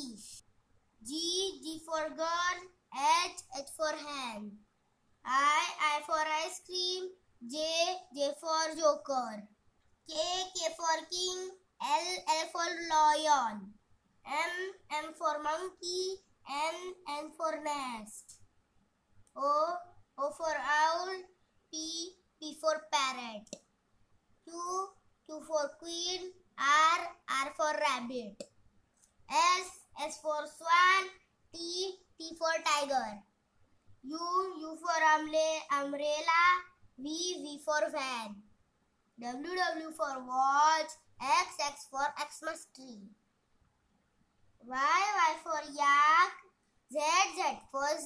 fish. G for girl. H for hen. I for ice cream. J for joker. K for king. L for lion. M for monkey. N for nest. O for owl. P for parrot. Q for queen. R for rabbit. S for swan. T for tiger. U for umbrella. V for van. W for watch. X for Xmas tree. Y for yak. Z for